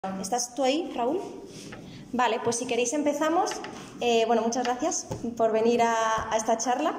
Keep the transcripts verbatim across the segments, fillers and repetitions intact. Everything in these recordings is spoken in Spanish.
¿Estás tú ahí, Raúl? Vale, pues si queréis empezamos. Eh, bueno, muchas gracias por venir a, a esta charla.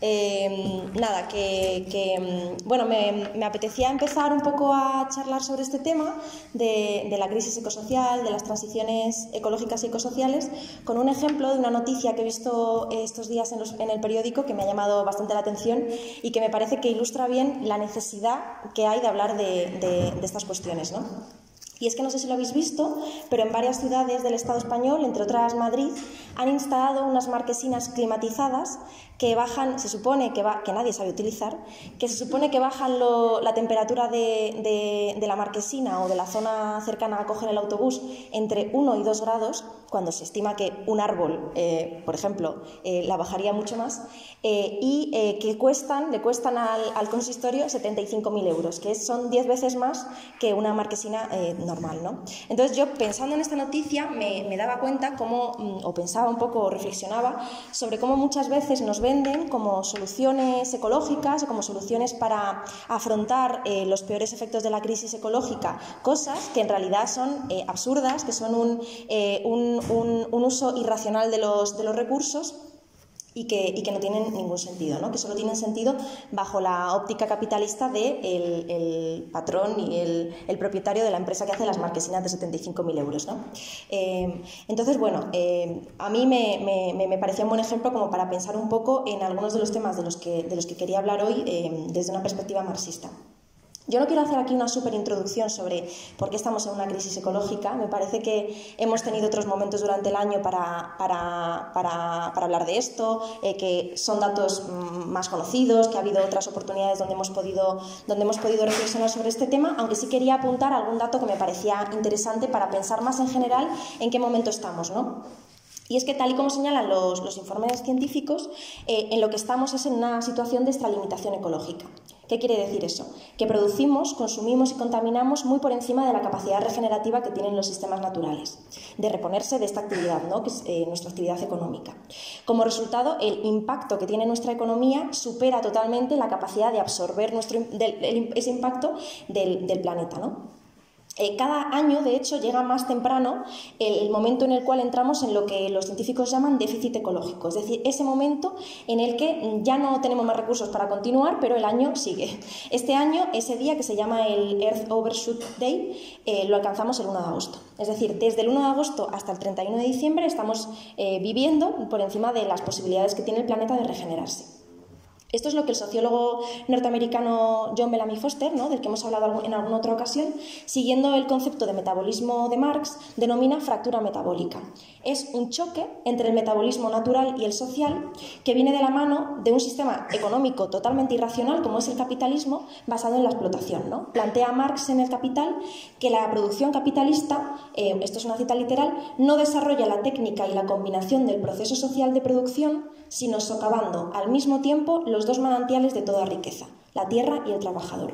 Eh, nada, que, que bueno, me, me apetecía empezar un poco a charlar sobre este tema de, de la crisis ecosocial, de las transiciones ecológicas y ecosociales, con un ejemplo de una noticia que he visto estos días en, los, en el periódico que me ha llamado bastante la atención y que me parece que ilustra bien la necesidad que hay de hablar de, de, de estas cuestiones, ¿no? Y es que no sé si lo habéis visto, pero en varias ciudades del Estado español, entre otras Madrid, han instalado unas marquesinas climatizadas que bajan, se supone que, va, que nadie sabe utilizar, que se supone que bajan lo, la temperatura de, de, de la marquesina o de la zona cercana a coger el autobús entre uno y dos grados, cuando se estima que un árbol, eh, por ejemplo, eh, la bajaría mucho más, eh, y eh, que cuestan, le cuestan al, al consistorio setenta y cinco mil euros, que son diez veces más que una marquesina eh, normal, ¿no? Entonces yo, pensando en esta noticia, me, me daba cuenta cómo, o pensaba un poco, o reflexionaba sobre cómo muchas veces nos venden como soluciones ecológicas o como soluciones para afrontar eh, los peores efectos de la crisis ecológica, cosas que en realidad son eh, absurdas, que son un, eh, un, un, un uso irracional de los, de los recursos, Y que, y que no tienen ningún sentido, ¿no? Que solo tienen sentido bajo la óptica capitalista del de el patrón y el, el propietario de la empresa que hace las marquesinas de setenta y cinco mil euros, ¿no? Eh, entonces, bueno, eh, a mí me, me, me parecía un buen ejemplo como para pensar un poco en algunos de los temas de los que, de los que quería hablar hoy eh, desde una perspectiva marxista. Yo no quiero hacer aquí una súper introducción sobre por qué estamos en una crisis ecológica. Me parece que hemos tenido otros momentos durante el año para, para, para, para hablar de esto, eh, que son datos más conocidos, que ha habido otras oportunidades donde hemos, podido, donde hemos podido reflexionar sobre este tema, aunque sí quería apuntar algún dato que me parecía interesante para pensar más en general en qué momento estamos, ¿no? Y es que, tal y como señalan los, los informes científicos, eh, en lo que estamos es en una situación de extralimitación ecológica. ¿Qué quiere decir eso? Que producimos, consumimos y contaminamos muy por encima de la capacidad regenerativa que tienen los sistemas naturales, de reponerse de esta actividad, ¿no? Que es eh, nuestra actividad económica. Como resultado, el impacto que tiene nuestra economía supera totalmente la capacidad de absorber nuestro, del, el, ese impacto del, del planeta, ¿no? Eh, cada año, de hecho, llega más temprano el, el momento en el cual entramos en lo que los científicos llaman déficit ecológico, es decir, ese momento en el que ya no tenemos más recursos para continuar, pero el año sigue. Este año, ese día que se llama el Earth Overshoot Day, eh, lo alcanzamos el uno de agosto. Es decir, desde el uno de agosto hasta el treinta y uno de diciembre estamos eh, viviendo por encima de las posibilidades que tiene el planeta de regenerarse. Esto es lo que el sociólogo norteamericano John Bellamy Foster, ¿no?, del que hemos hablado en alguna otra ocasión, siguiendo el concepto de metabolismo de Marx, denomina fractura metabólica. Es un choque entre el metabolismo natural y el social que viene de la mano de un sistema económico totalmente irracional como es el capitalismo, basado en la explotación, ¿no? Plantea Marx en El Capital que la producción capitalista, eh, esto es una cita literal, no desarrolla la técnica y la combinación del proceso social de producción, sino socavando al mismo tiempo los dos manantiales de toda riqueza, la tierra y el trabajador.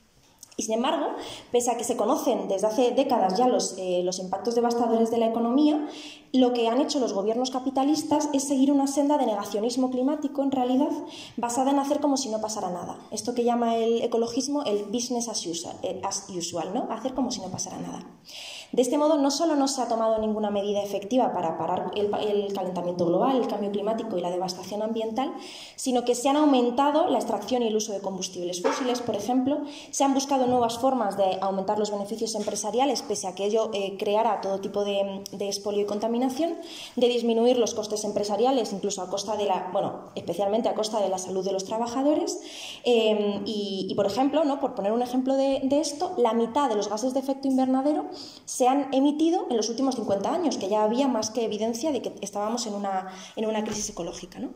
Y sin embargo, pese a que se conocen desde hace décadas ya los, eh, los impactos devastadores de la economía, lo que han hecho los gobiernos capitalistas es seguir una senda de negacionismo climático, en realidad, basada en hacer como si no pasara nada. Esto que llama el ecologismo el business as usual, eh, as usual, ¿no? Hacer como si no pasara nada. De este modo, no solo no se ha tomado ninguna medida efectiva para parar el, el calentamiento global, el cambio climático y la devastación ambiental, sino que se han aumentado la extracción y el uso de combustibles fósiles, por ejemplo, se han buscado nuevas formas de aumentar los beneficios empresariales, pese a que ello eh, creara todo tipo de, de expolio y contaminación, de disminuir los costes empresariales, incluso a costa de la, bueno, especialmente a costa de la salud de los trabajadores, eh, y, y, por ejemplo, ¿no?, por poner un ejemplo de, de esto, la mitad de los gases de efecto invernadero se han emitido en los últimos cincuenta años, que ya había más que evidencia de que estábamos en una, en una crisis ecológica, ¿no?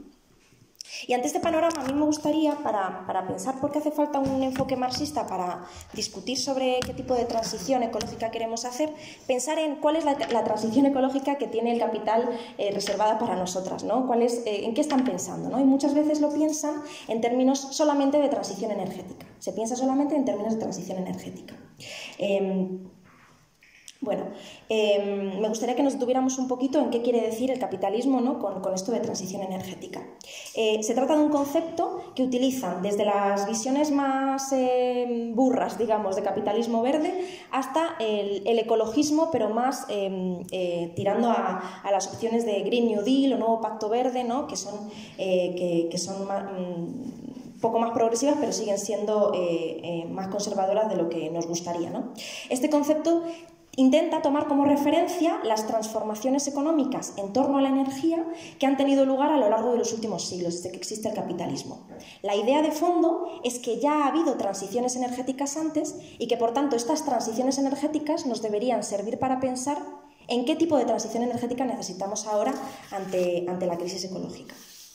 Y ante este panorama, a mí me gustaría, para, para pensar por qué hace falta un enfoque marxista para discutir sobre qué tipo de transición ecológica queremos hacer, pensar en cuál es la, la transición ecológica que tiene el capital eh, reservada para nosotras, ¿no? ¿Cuál es, eh, en qué están pensando, ¿no? Y muchas veces lo piensan en términos solamente de transición energética. Se piensa solamente en términos de transición energética. Eh, Bueno, eh, me gustaría que nos detuviéramos un poquito en qué quiere decir el capitalismo, ¿no? con, con esto de transición energética. Eh, se trata de un concepto que utilizan desde las visiones más eh, burras, digamos, de capitalismo verde, hasta el, el ecologismo, pero más eh, eh, tirando a, a las opciones de Green New Deal o Nuevo Pacto Verde, ¿no? que son, eh, que, que son más, mm, poco más progresivas, pero siguen siendo eh, eh, más conservadoras de lo que nos gustaría, ¿no? Este concepto intenta tomar como referencia las transformaciones económicas en torno a la energía que han tenido lugar a lo largo de los últimos siglos, desde que existe el capitalismo. La idea de fondo es que ya ha habido transiciones energéticas antes y que, por tanto, estas transiciones energéticas nos deberían servir para pensar en qué tipo de transición energética necesitamos ahora ante, ante la crisis ecológica.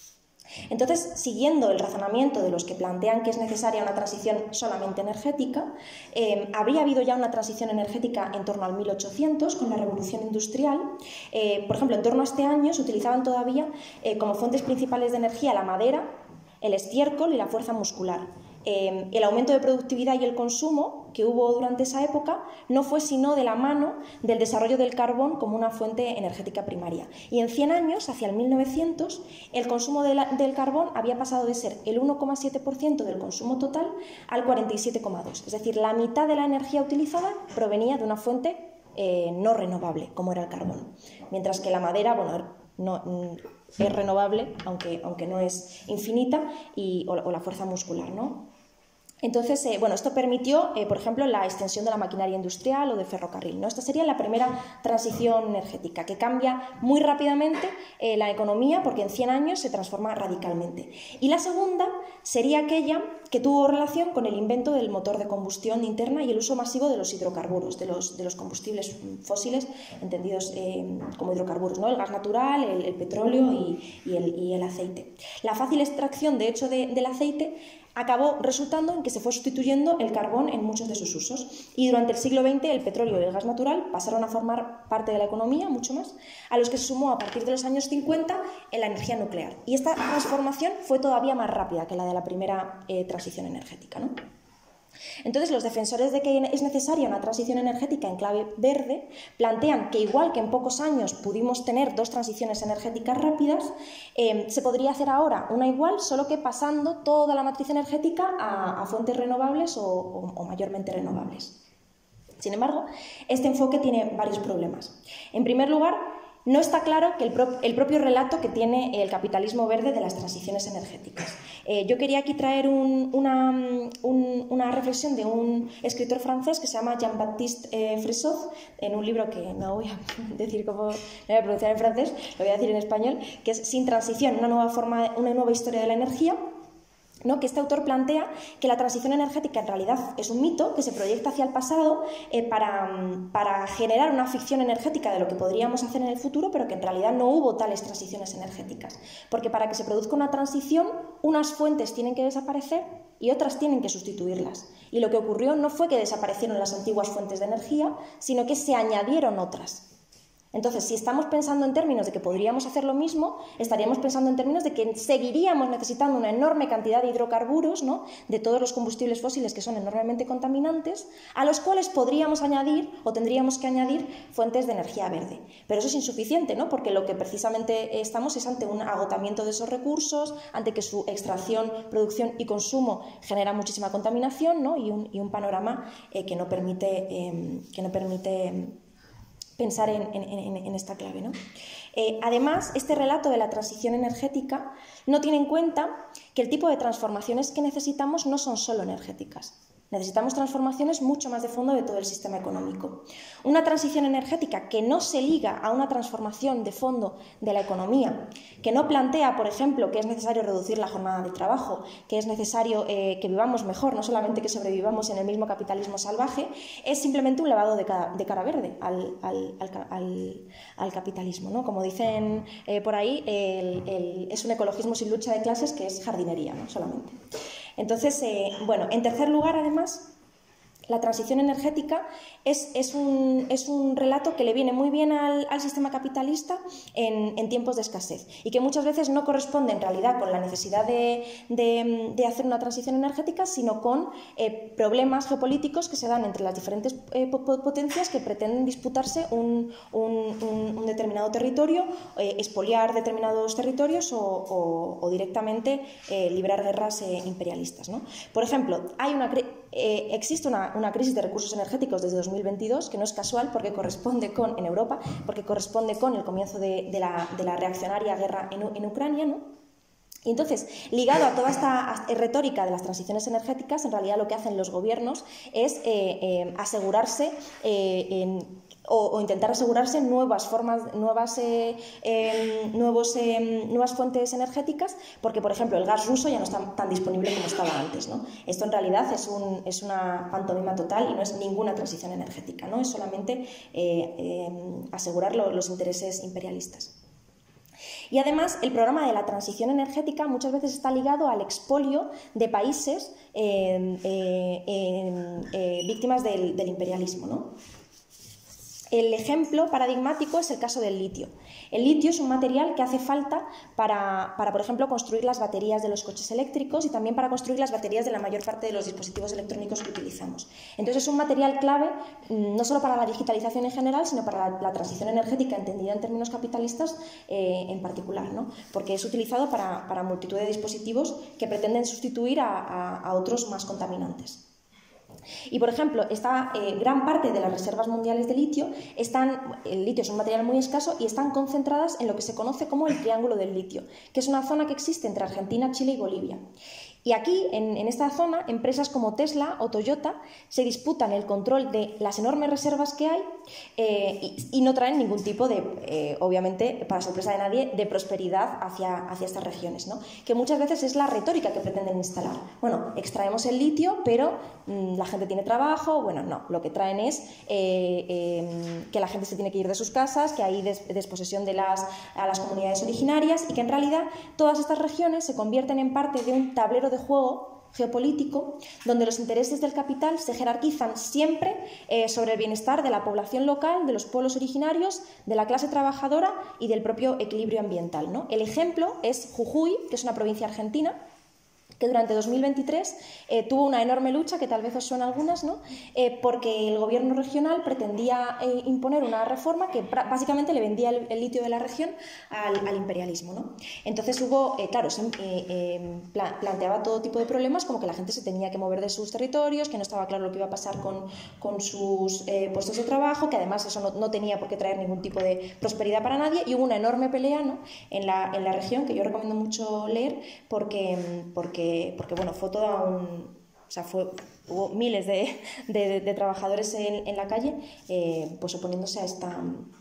Entonces, siguiendo el razonamiento de los que plantean que es necesaria una transición solamente energética, eh, habría habido ya una transición energética en torno al mil ochocientos con la revolución industrial. Eh, por ejemplo, en torno a este año se utilizaban todavía eh, como fuentes principales de energía la madera, el estiércol y la fuerza muscular. Eh, el aumento de productividad y el consumo que hubo durante esa época no fue sino de la mano del desarrollo del carbón como una fuente energética primaria. Y en cien años, hacia el mil novecientos, el consumo de la, del carbón había pasado de ser el uno coma siete por ciento del consumo total al cuarenta y siete coma dos por ciento. Es decir, la mitad de la energía utilizada provenía de una fuente eh, no renovable, como era el carbón. Mientras que la madera, bueno, no, es renovable, aunque, aunque no es infinita, y, o, o la fuerza muscular, ¿no? Entonces, eh, bueno, esto permitió, eh, por ejemplo, la extensión de la maquinaria industrial o de ferrocarril, ¿no? Esta sería la primera transición energética, que cambia muy rápidamente eh, la economía, porque en cien años se transforma radicalmente. Y la segunda sería aquella que tuvo relación con el invento del motor de combustión interna y el uso masivo de los hidrocarburos, de los, de los combustibles fósiles, entendidos eh, como hidrocarburos, ¿no? El gas natural, el, el petróleo y, y, el, y el aceite. La fácil extracción, de hecho, de, del aceite acabó resultando en que se fue sustituyendo el carbón en muchos de sus usos. Y durante el siglo veinte el petróleo y el gas natural pasaron a formar parte de la economía, mucho más, a los que se sumó a partir de los años cincuenta en la energía nuclear. Y esta transformación fue todavía más rápida que la de la primera eh, transición energética, ¿no? Entonces, los defensores de que es necesaria una transición energética en clave verde plantean que, igual que en pocos años pudimos tener dos transiciones energéticas rápidas, eh, se podría hacer ahora una igual, solo que pasando toda la matriz energética a, a fuentes renovables o, o, o mayormente renovables. Sin embargo, este enfoque tiene varios problemas. En primer lugar, no está claro que el, pro el propio relato que tiene el capitalismo verde de las transiciones energéticas. Eh, yo quería aquí traer un, una, un, una reflexión de un escritor francés que se llama Jean-Baptiste eh, Fressoz, en un libro que no voy a decir cómo lo voy a pronunciar en francés, lo voy a decir en español, que es Sin transición, una nueva, forma, una nueva historia de la energía. ¿No? Que este autor plantea que la transición energética en realidad es un mito que se proyecta hacia el pasado eh, para, para generar una ficción energética de lo que podríamos hacer en el futuro, pero que en realidad no hubo tales transiciones energéticas. Porque para que se produzca una transición, unas fuentes tienen que desaparecer y otras tienen que sustituirlas. Y lo que ocurrió no fue que desaparecieron las antiguas fuentes de energía, sino que se añadieron otras. Entonces, si estamos pensando en términos de que podríamos hacer lo mismo, estaríamos pensando en términos de que seguiríamos necesitando una enorme cantidad de hidrocarburos, ¿no? De todos los combustibles fósiles que son enormemente contaminantes, a los cuales podríamos añadir o tendríamos que añadir fuentes de energía verde. Pero eso es insuficiente, ¿no? Porque lo que precisamente estamos es ante un agotamiento de esos recursos, ante que su extracción, producción y consumo genera muchísima contaminación, ¿no? y, un, y un panorama eh, que no permite... Eh, que no permite eh, pensar en, en, en esta clave, ¿no? Eh, además, este relato de la transición energética no tiene en cuenta que el tipo de transformaciones que necesitamos no son solo energéticas. Necesitamos transformaciones mucho más de fondo de todo el sistema económico. Una transición energética que no se liga a una transformación de fondo de la economía, que no plantea, por ejemplo, que es necesario reducir la jornada de trabajo, que es necesario eh, que vivamos mejor, no solamente que sobrevivamos en el mismo capitalismo salvaje, es simplemente un lavado de cara, de cara verde al, al, al, al, al capitalismo, ¿no? Como dicen eh, por ahí, el, el, es un ecologismo sin lucha de clases que es jardinería, ¿no? Solamente. Entonces, eh, bueno, en tercer lugar, además, la transición energética es, es, un, es un relato que le viene muy bien al, al sistema capitalista en, en tiempos de escasez y que muchas veces no corresponde en realidad con la necesidad de, de, de hacer una transición energética, sino con eh, problemas geopolíticos que se dan entre las diferentes eh, potencias que pretenden disputarse un, un, un, un determinado territorio, eh, expoliar determinados territorios o, o, o directamente eh, librar guerras eh, imperialistas, ¿no? Por ejemplo, hay una, eh, existe una, una crisis de recursos energéticos desde dos mil veintidós, que no es casual porque corresponde con, en Europa, porque corresponde con el comienzo de, de, la, de la reaccionaria guerra en, en Ucrania, ¿no? Y entonces, ligado a toda esta retórica de las transiciones energéticas, en realidad lo que hacen los gobiernos es eh, eh, asegurarse eh, en O, o intentar asegurarse nuevas formas, nuevas, eh, eh, nuevos, eh, nuevas fuentes energéticas, porque, por ejemplo, el gas ruso ya no está tan disponible como estaba antes, ¿no? Esto en realidad es, un, es una pantomima total y no es ninguna transición energética, ¿no? Es solamente eh, eh, asegurar lo, los intereses imperialistas. Y además, el programa de la transición energética muchas veces está ligado al expolio de países eh, eh, eh, eh, víctimas del, del imperialismo, ¿no? El ejemplo paradigmático es el caso del litio. El litio es un material que hace falta para, para, por ejemplo, construir las baterías de los coches eléctricos y también para construir las baterías de la mayor parte de los dispositivos electrónicos que utilizamos. Entonces es un material clave no solo para la digitalización en general, sino para la, la transición energética entendida en términos capitalistas eh, en particular, ¿no? Porque es utilizado para, para multitud de dispositivos que pretenden sustituir a, a, a otros más contaminantes. Y, por ejemplo, esta eh, gran parte de las reservas mundiales de litio, están, el litio es un material muy escaso y están concentradas en lo que se conoce como el Triángulo del Litio, que es una zona que existe entre Argentina, Chile y Bolivia. Y aquí, en, en esta zona, empresas como Tesla o Toyota se disputan el control de las enormes reservas que hay eh, y, y no traen ningún tipo de, eh, obviamente, para sorpresa de nadie, de prosperidad hacia, hacia estas regiones, ¿no? Que muchas veces es la retórica que pretenden instalar. Bueno, extraemos el litio, pero mmm, la gente tiene trabajo. Bueno, no, lo que traen es eh, eh, que la gente se tiene que ir de sus casas, que hay des, desposesión de las, a las comunidades originarias y que en realidad todas estas regiones se convierten en parte de un tablero de juego geopolítico donde los intereses del capital se jerarquizan siempre eh, sobre el bienestar de la población local, de los pueblos originarios, de la clase trabajadora y del propio equilibrio ambiental, ¿no? El ejemplo es Jujuy, que es una provincia argentina, que durante dos mil veintitrés eh, tuvo una enorme lucha, que tal vez os suena a algunas, ¿no? Eh, porque el gobierno regional pretendía eh, imponer una reforma que básicamente le vendía el, el litio de la región al, al imperialismo, ¿no? Entonces hubo, eh, claro, se, eh, eh, pla planteaba todo tipo de problemas, como que la gente se tenía que mover de sus territorios, que no estaba claro lo que iba a pasar con, con sus eh, puestos de trabajo, que además eso no, no tenía por qué traer ningún tipo de prosperidad para nadie, y hubo una enorme pelea, ¿no? en, la, en la región, que yo recomiendo mucho leer, porque, porque porque bueno, fue toda un... O sea, fue, hubo miles de, de, de trabajadores en, en la calle eh, pues oponiéndose a esta,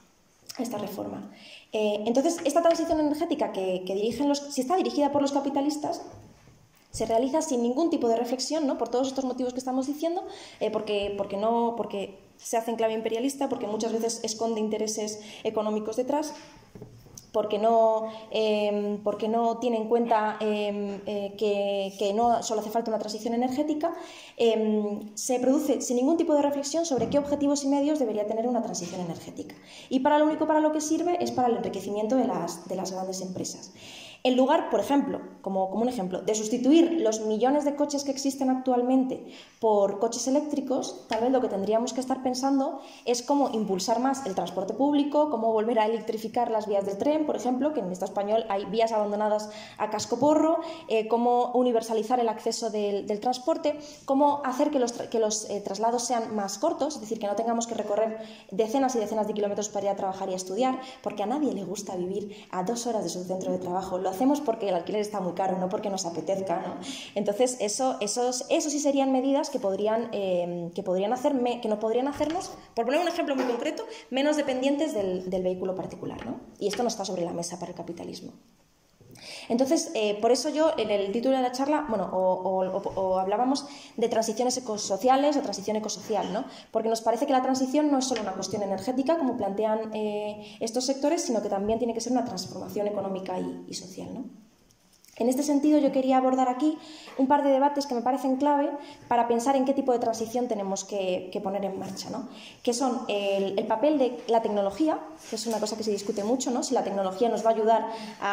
a esta reforma. Eh, entonces, esta transición energética que, que dirigen los... Si está dirigida por los capitalistas, se realiza sin ningún tipo de reflexión, ¿no? Por todos estos motivos que estamos diciendo, eh, porque, porque, no, porque se hace en clave imperialista, porque muchas veces esconde intereses económicos detrás, porque no, eh, porque no tiene en cuenta eh, eh, que, que no solo hace falta una transición energética, eh, se produce sin ningún tipo de reflexión sobre qué objetivos y medios debería tener una transición energética. Y para lo único para lo que sirve es para el enriquecimiento de las, de las grandes empresas. En lugar, por ejemplo, como, como un ejemplo, de sustituir los millones de coches que existen actualmente por coches eléctricos, tal vez lo que tendríamos que estar pensando es cómo impulsar más el transporte público, cómo volver a electrificar las vías del tren, por ejemplo, que en el Estado español hay vías abandonadas a cascoporro, eh, cómo universalizar el acceso del, del transporte, cómo hacer que los, que los eh, traslados sean más cortos, es decir, que no tengamos que recorrer decenas y decenas de kilómetros para ir a trabajar y a estudiar, porque a nadie le gusta vivir a dos horas de su centro de trabajo. Lo hacemos porque el alquiler está muy caro, no porque nos apetezca, ¿no? Entonces, eso, esos, eso sí serían medidas que podrían, eh, que podrían hacerme, que nos podrían hacernos, por poner un ejemplo muy concreto, menos dependientes del, del vehículo particular, ¿no? Y esto no está sobre la mesa para el capitalismo. Entonces, eh, por eso yo en el título de la charla, bueno, o, o, o, o hablábamos de transiciones ecosociales o transición ecosocial, ¿no? Porque nos parece que la transición no es solo una cuestión energética, como plantean eh, estos sectores, sino que también tiene que ser una transformación económica y, y social, ¿no? En este sentido, yo quería abordar aquí un par de debates que me parecen clave para pensar en qué tipo de transición tenemos que, que poner en marcha, ¿no? Que son el, el papel de la tecnología, que es una cosa que se discute mucho, ¿no? Si la tecnología nos va a ayudar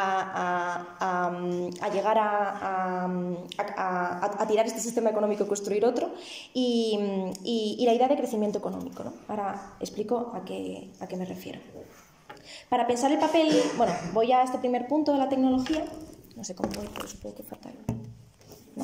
a, a, a, a llegar a, a, a, a tirar este sistema económico y construir otro, y, y, y la idea de crecimiento económico, ¿no? Ahora explico a qué, a qué me refiero. Para pensar el papel, bueno, voy a este primer punto de la tecnología. No sé cómo voy, pero supongo que falta algo. No,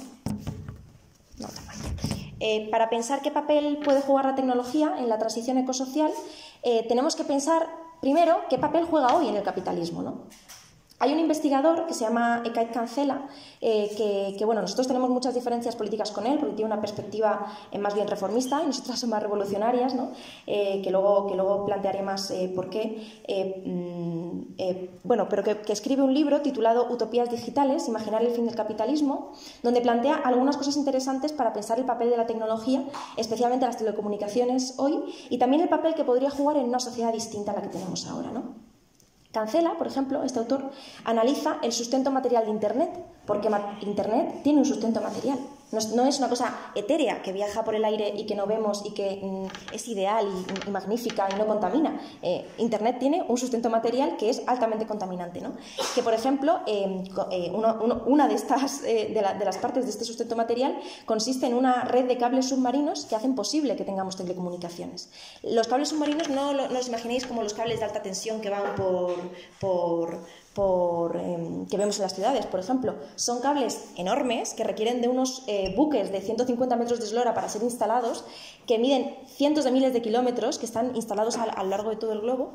no, tamaño. Eh, para pensar qué papel puede jugar la tecnología en la transición ecosocial, eh, tenemos que pensar primero qué papel juega hoy en el capitalismo, ¿no? Hay un investigador que se llama Ekaid Cancela, eh, que, que bueno, nosotros tenemos muchas diferencias políticas con él, porque tiene una perspectiva eh, más bien reformista y nosotras somos más revolucionarias, ¿no? eh, que, luego, que luego plantearé más eh, por qué. Eh, mm, eh, bueno, pero que, que escribe un libro titulado Utopías digitales, imaginar el fin del capitalismo, donde plantea algunas cosas interesantes para pensar el papel de la tecnología, especialmente las telecomunicaciones hoy, y también el papel que podría jugar en una sociedad distinta a la que tenemos ahora, ¿no? Cancela, por ejemplo, este autor, analiza el sustento material de Internet, porque Internet tiene un sustento material. No es, no es una cosa etérea que viaja por el aire y que no vemos y que mm, es ideal y, y magnífica y no contamina. Eh, Internet tiene un sustento material que es altamente contaminante, ¿no? Que, por ejemplo, eh, eh, uno, uno, una de, estas, eh, de, la, de las partes de este sustento material consiste en una red de cables submarinos que hacen posible que tengamos telecomunicaciones. Los cables submarinos no, no os imaginéis como los cables de alta tensión que van por... por Por, eh, que vemos en las ciudades, por ejemplo. Son cables enormes que requieren de unos eh, buques de ciento cincuenta metros de eslora para ser instalados, que miden cientos de miles de kilómetros, que están instalados a, a lo largo de todo el globo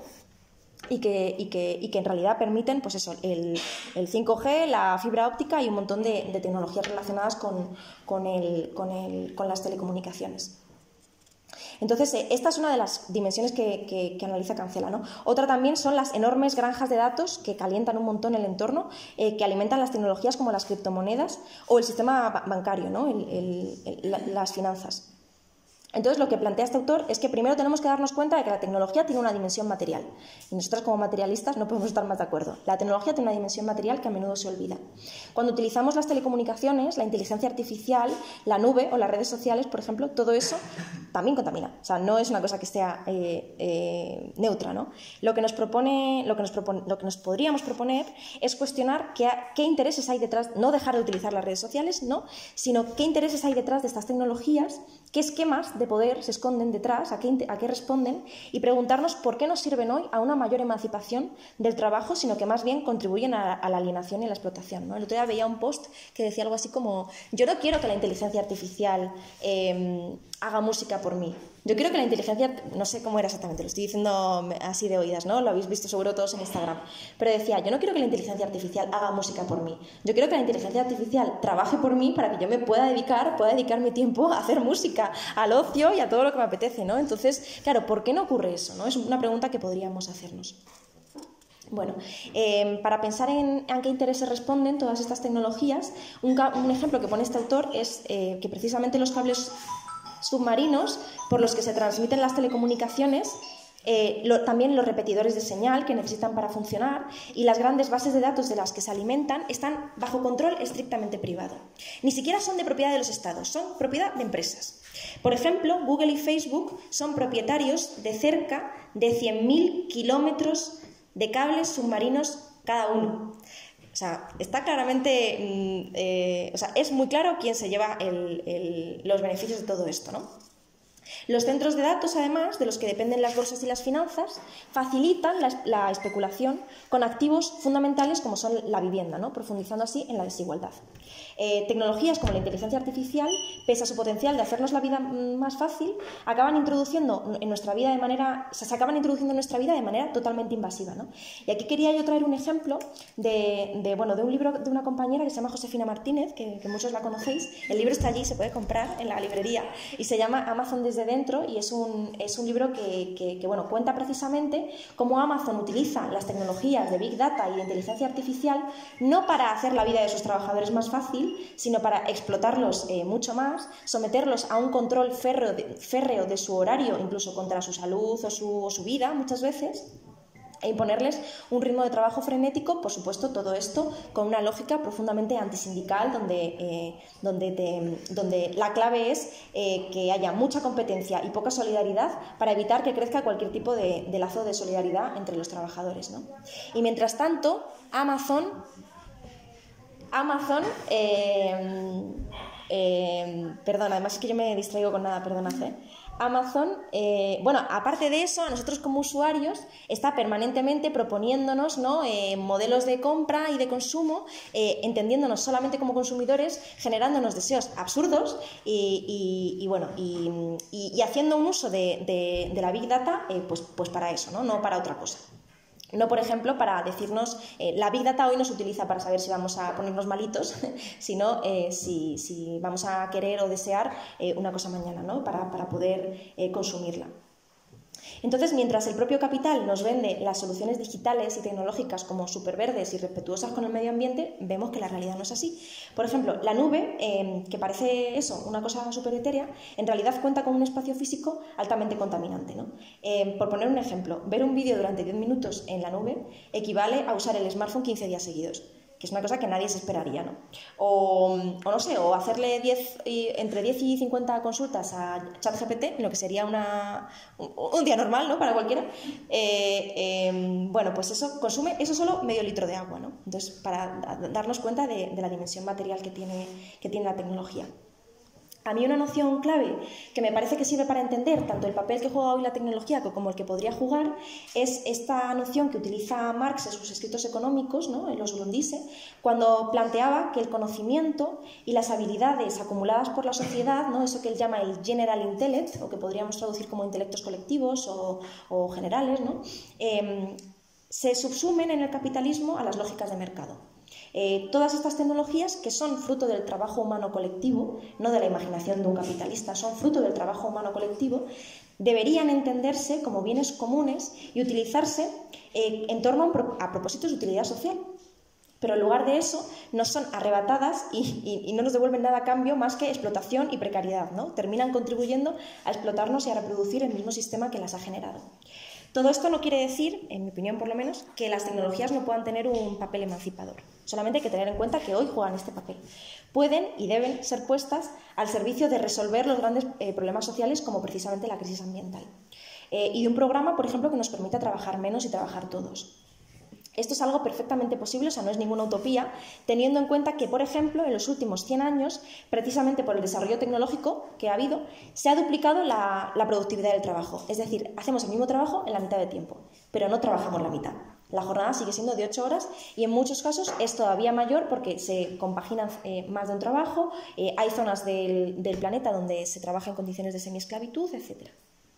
y que, y que, y que en realidad permiten pues eso, el, el cinco G, la fibra óptica y un montón de, de tecnologías relacionadas con, con, el, con, el, con las telecomunicaciones. Entonces, eh, esta es una de las dimensiones que, que, que analiza Cancela, ¿no? Otra también son las enormes granjas de datos que calientan un montón el entorno, eh, que alimentan las tecnologías como las criptomonedas o el sistema bancario, ¿no? el, el, el, la, las finanzas. Entonces, lo que plantea este autor es que primero tenemos que darnos cuenta de que la tecnología tiene una dimensión material. Y nosotros, como materialistas, no podemos estar más de acuerdo. La tecnología tiene una dimensión material que a menudo se olvida. Cuando utilizamos las telecomunicaciones, la inteligencia artificial, la nube o las redes sociales, por ejemplo, todo eso también contamina. O sea, no es una cosa que sea eh, eh, neutra, ¿no? Lo que nos propone, lo que nos propone, lo que nos podríamos proponer es cuestionar qué, qué intereses hay detrás, no dejar de utilizar las redes sociales, no, sino qué intereses hay detrás de estas tecnologías, qué esquemas de poder se esconden detrás, a qué, a qué responden, y preguntarnos por qué no sirven hoy a una mayor emancipación del trabajo, sino que más bien contribuyen a, a la alienación y a la explotación, ¿no? El otro día veía un post que decía algo así como: yo no quiero que la inteligencia artificial eh, haga música por mí. Yo quiero que la inteligencia, no sé cómo era exactamente, lo estoy diciendo así de oídas, ¿no? Lo habéis visto seguro todos en Instagram. Pero decía, yo no quiero que la inteligencia artificial haga música por mí. Yo quiero que la inteligencia artificial trabaje por mí para que yo me pueda dedicar, pueda dedicar mi tiempo a hacer música, al ocio y a todo lo que me apetece, ¿no? Entonces, claro, ¿por qué no ocurre eso, no? Es una pregunta que podríamos hacernos. Bueno, eh, para pensar en a qué intereses responden todas estas tecnologías, un, un ejemplo que pone este autor es eh, que precisamente los cables submarinos por los que se transmiten las telecomunicaciones, eh, lo, también los repetidores de señal que necesitan para funcionar y las grandes bases de datos de las que se alimentan están bajo control estrictamente privado. Ni siquiera son de propiedad de los estados, son propiedad de empresas. Por ejemplo, Google y Facebook son propietarios de cerca de cien mil kilómetros de cables submarinos cada uno. O sea, está claramente, eh, o sea, es muy claro quién se lleva el, el, los beneficios de todo esto, ¿no? Los centros de datos, además, de los que dependen las bolsas y las finanzas, facilitan la, la especulación con activos fundamentales como son la vivienda, ¿no? Profundizando así en la desigualdad. Eh, tecnologías como la inteligencia artificial, pese a su potencial de hacernos la vida más fácil, acaban introduciendo en nuestra vida de manera, se acaban introduciendo en nuestra vida de manera totalmente invasiva, ¿no? Y aquí quería yo traer un ejemplo de, de, bueno, de un libro de una compañera que se llama Josefina Martínez, que, que muchos la conocéis. El libro está allí, se puede comprar en la librería, y se llama Amazon desde dentro, y es un, es un libro que, que, que bueno, cuenta precisamente cómo Amazon utiliza las tecnologías de Big Data y de inteligencia artificial no para hacer la vida de sus trabajadores más fácil, sino para explotarlos eh, mucho más, someterlos a un control férreo de, férreo de su horario, incluso contra su salud o su, o su vida muchas veces, e imponerles un ritmo de trabajo frenético, por supuesto, todo esto con una lógica profundamente antisindical, donde, eh, donde, te, donde la clave es eh, que haya mucha competencia y poca solidaridad para evitar que crezca cualquier tipo de, de lazo de solidaridad entre los trabajadores, ¿no? Y mientras tanto, Amazon, Amazon eh, eh, perdón, además es que yo me distraigo con nada, perdonad, ¿eh? Amazon, eh, bueno, aparte de eso, a nosotros como usuarios está permanentemente proponiéndonos, ¿no?, eh, modelos de compra y de consumo, eh, entendiéndonos solamente como consumidores, generándonos deseos absurdos y, y, y bueno, y, y, y haciendo un uso de, de, de la Big Data eh, pues, pues para eso, ¿no?, no para otra cosa. No, por ejemplo, para decirnos, eh, la Big Data hoy no se utiliza para saber si vamos a ponernos malitos, sino eh, si, si vamos a querer o desear eh, una cosa mañana, ¿no?, para, para poder eh, consumirla. Entonces, mientras el propio capital nos vende las soluciones digitales y tecnológicas como superverdes y respetuosas con el medio ambiente, vemos que la realidad no es así. Por ejemplo, la nube, eh, que parece eso, una cosa súper etérea, en realidad cuenta con un espacio físico altamente contaminante, ¿no? Eh, por poner un ejemplo, ver un vídeo durante diez minutos en la nube equivale a usar el smartphone quince días seguidos, que es una cosa que nadie se esperaría, ¿no? O, o no sé, o hacerle diez, entre diez y cincuenta consultas a ChatGPT, en lo que sería una, un, un día normal, ¿no?, para cualquiera, eh, eh, bueno, pues eso consume, eso solo medio litro de agua, ¿no? Entonces, para darnos cuenta de, de la dimensión material que tiene, que tiene la tecnología. A mí una noción clave que me parece que sirve para entender tanto el papel que juega hoy la tecnología como el que podría jugar es esta noción que utiliza Marx en sus escritos económicos, ¿no?, en los Grundrisse, cuando planteaba que el conocimiento y las habilidades acumuladas por la sociedad, ¿no?, eso que él llama el general intellect, o que podríamos traducir como intelectos colectivos o, o generales, ¿no?, eh, se subsumen en el capitalismo a las lógicas de mercado. Eh, todas estas tecnologías, que son fruto del trabajo humano colectivo, no de la imaginación de un capitalista, son fruto del trabajo humano colectivo, deberían entenderse como bienes comunes y utilizarse eh, en torno a, un pro a propósitos de utilidad social. Pero en lugar de eso nos son arrebatadas y, y, y no nos devuelven nada a cambio más que explotación y precariedad, ¿no? Terminan contribuyendo a explotarnos y a reproducir el mismo sistema que las ha generado. Todo esto no quiere decir, en mi opinión por lo menos, que las tecnologías no puedan tener un papel emancipador. Solamente hay que tener en cuenta que hoy juegan este papel. Pueden y deben ser puestas al servicio de resolver los grandes eh, problemas sociales, como precisamente la crisis ambiental. Eh, y de un programa, por ejemplo, que nos permita trabajar menos y trabajar todos. Esto es algo perfectamente posible, o sea, no es ninguna utopía, teniendo en cuenta que, por ejemplo, en los últimos cien años, precisamente por el desarrollo tecnológico que ha habido, se ha duplicado la, la productividad del trabajo. Es decir, hacemos el mismo trabajo en la mitad de tiempo, pero no trabajamos la mitad. La jornada sigue siendo de ocho horas y en muchos casos es todavía mayor porque se compaginan eh, más de un trabajo, eh, hay zonas del, del planeta donde se trabaja en condiciones de semiesclavitud, etcétera.